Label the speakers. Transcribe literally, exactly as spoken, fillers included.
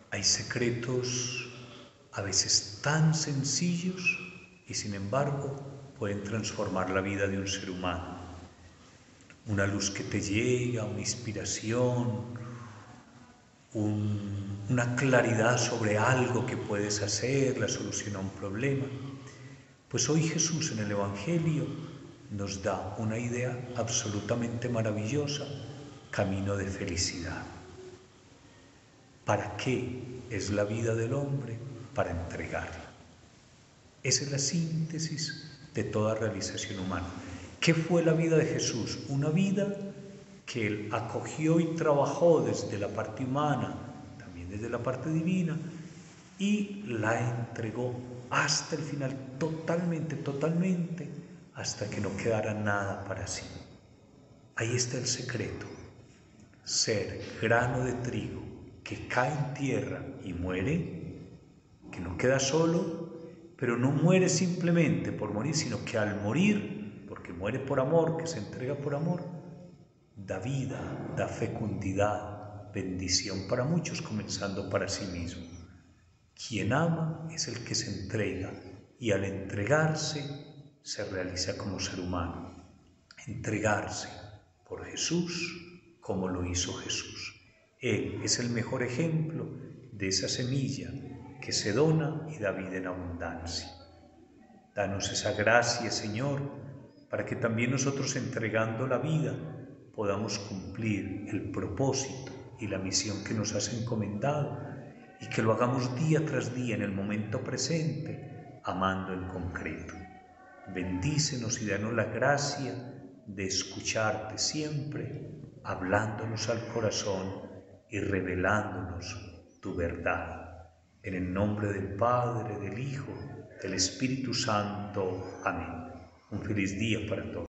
Speaker 1: Hay secretos a veces tan sencillos y sin embargo pueden transformar la vida de un ser humano. Una luz que te llega, una inspiración, un, una claridad sobre algo que puedes hacer, la solución a un problema. Pues hoy Jesús en el Evangelio nos da una idea absolutamente maravillosa, camino de felicidad. ¿Para qué es la vida del hombre? Para entregarla. Esa es la síntesis de toda realización humana. ¿Qué fue la vida de Jesús? Una vida que Él acogió y trabajó desde la parte humana, también desde la parte divina, y la entregó hasta el final, totalmente, totalmente, hasta que no quedara nada para sí. Ahí está el secreto. Ser grano de trigo que cae en tierra y muere, que no queda solo, pero no muere simplemente por morir, sino que al morir, porque muere por amor, que se entrega por amor, da vida, da fecundidad, bendición para muchos, comenzando para sí mismo. Quien ama es el que se entrega y al entregarse se realiza como ser humano. Entregarse por Jesús como lo hizo Jesús. Él es el mejor ejemplo de esa semilla que se dona y da vida en abundancia. Danos esa gracia, Señor, para que también nosotros, entregando la vida, podamos cumplir el propósito y la misión que nos has encomendado y que lo hagamos día tras día en el momento presente, amando en concreto. Bendícenos y danos la gracia de escucharte siempre, hablándonos al corazón y revelándonos tu verdad. En el nombre del Padre, del Hijo, del Espíritu Santo. Amén. Un feliz día para todos.